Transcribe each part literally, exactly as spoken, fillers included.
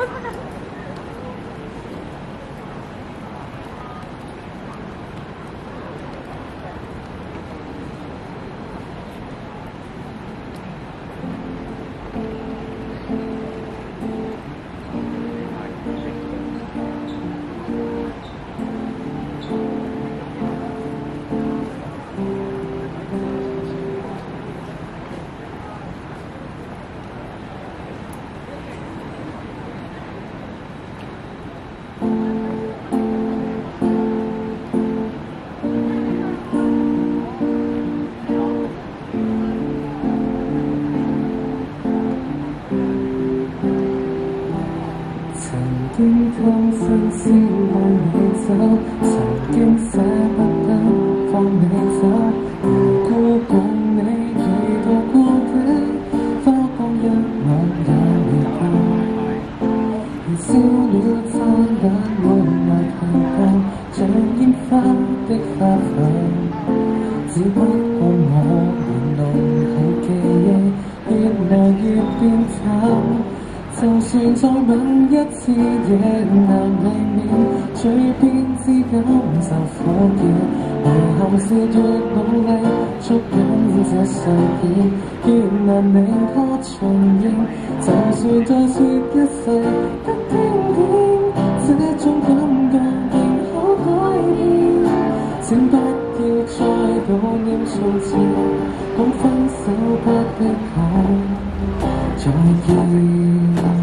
曾經放新鮮愛你走，曾經捨不得放你走。如果共你遇到過的花光一晚也未夠，燃燒了燦爛愛來期望，像煙花的花瓣。只不過我們弄係記憶越來越變淡。就算再吻一次，亦難避免嘴邊之感就火熱。遺憾是越努力捉緊這碎片，越難令它重現。就算再說一世不經典，這種感覺仍可改變。請不要再悼念從前，講分手不必講再見。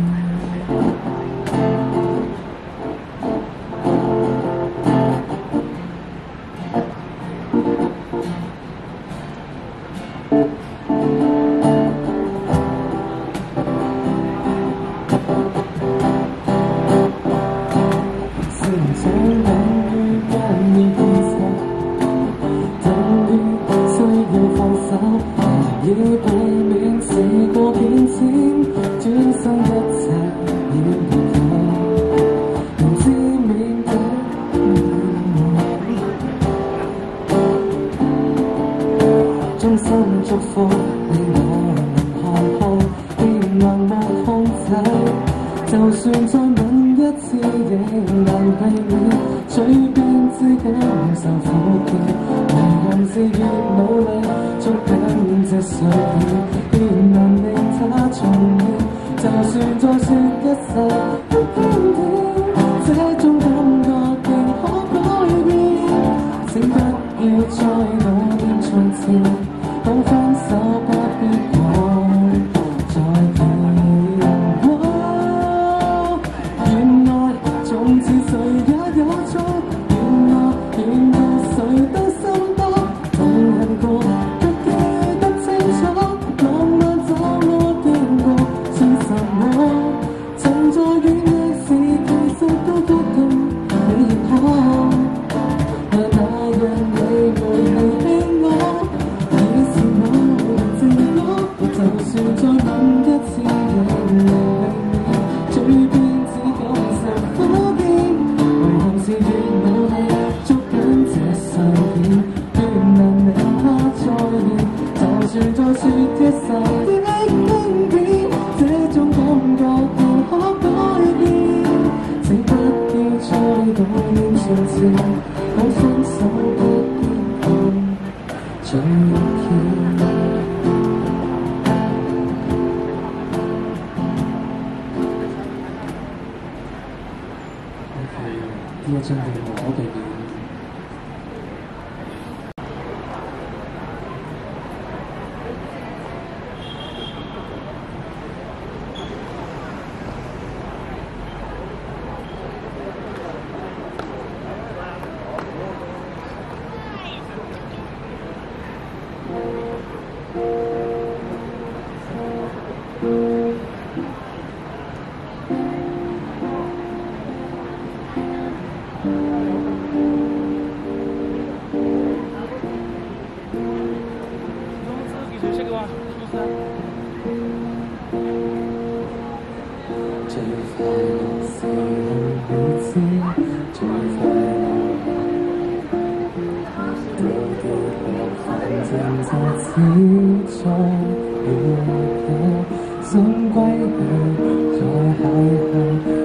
要避免事過變遷，轉身一切已沒有，明知勉強衷心祝福你我能看好，亦能莫控制。就算再吻一次，亦難避免嘴邊之感受苦澀。遺憾是越努力捉緊這碎片，越難令它重現。就算再說一世不經典，這種感覺仍可改變。請不要再悼念從前，講分手不必講再見。原來從前誰也有錯，原來原來誰都心多痛恨過，卻記得清楚，浪漫怎麼經過，算什麼？曾在遠離時，其實都覺得你亦可。那樣你沒離棄我，已是我正我。就算再吻一次，亦難避免嘴邊只感受苦澀。遺憾是越努力捉緊這碎片，越難令它再現。就算再說一世的經典，這種感覺仍可改變。請不要再悼念從前，講分手不必講再見。呢一張係無可避免。最快樂是你知，最快樂到跌落，反正就只在了有，想歸去再邂逅。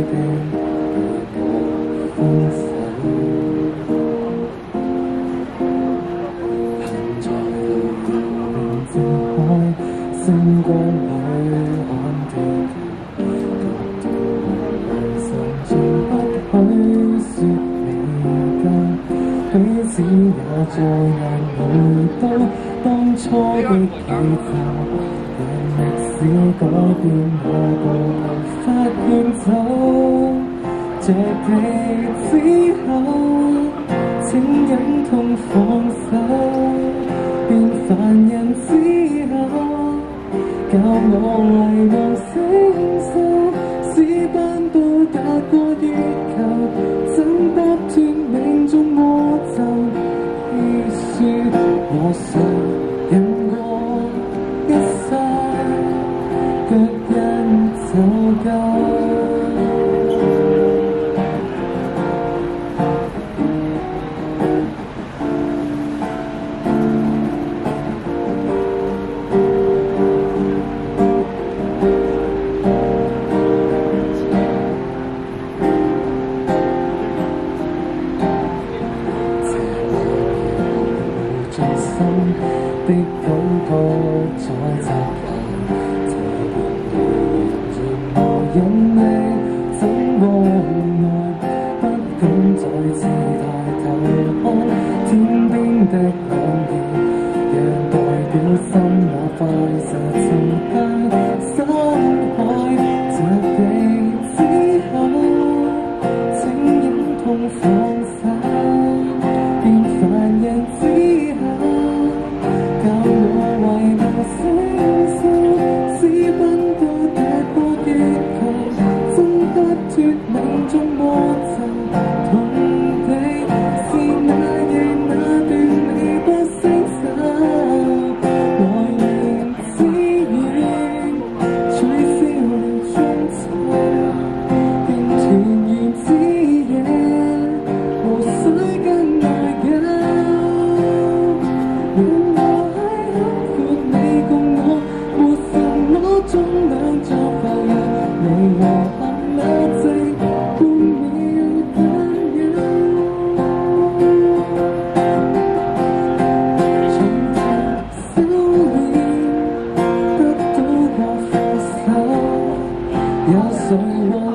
定與我分手。行在路邊正開，星光裏看地球，各地無神盡不許說未夠，彼此也在眼淚都當初的記就。 歷史改變我步伐發現走，這地之後，請忍痛放手。變凡人之後，教我遺忘星宿，私奔到達過月球，掙不脫命中魔咒。你說我想忍過一世。 腳印就夠。這內心的感覺再集合。 眼淚怎麼愛？不敢再次抬頭看天邊的朗月，讓代表心那快實沉下深海。這地之後，請忍痛放手。變凡人之後，教我遺忘星宿，私奔到達過月球。 不脫命中魔咒，痛的是那夜那段你不聲走，來年之遠取消了中秋，便團圓之夜無需跟愛友，原來海闊你共我，沒什麼鐘兩座浮游，你和。 那這半秒擔憂，從頭修煉得到我放手，有誰？